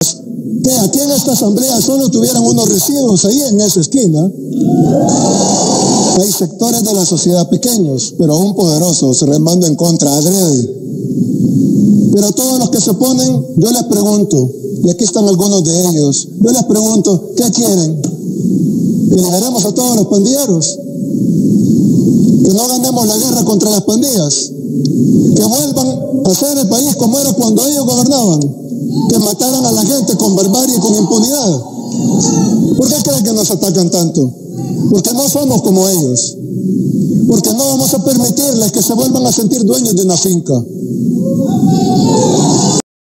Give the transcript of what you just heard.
que aquí en esta asamblea solo tuvieran unos residuos ahí en esa esquina. Hay sectores de la sociedad pequeños, pero aún poderosos, remando en contra, adrede. Pero todos los que se oponen, yo les pregunto, y aquí están algunos de ellos, yo les pregunto, ¿qué quieren? ¿Que liberemos a todos los pandilleros? ¿Que no ganemos la guerra contra las pandillas? ¿Que vuelvan a hacer el país como era cuando ellos gobernaban? ¿Que mataran a la gente con barbarie y con impunidad? ¿Por qué creen que nos atacan tanto? Porque no somos como ellos. Porque no vamos a permitirles que se vuelvan a sentir dueños de una finca.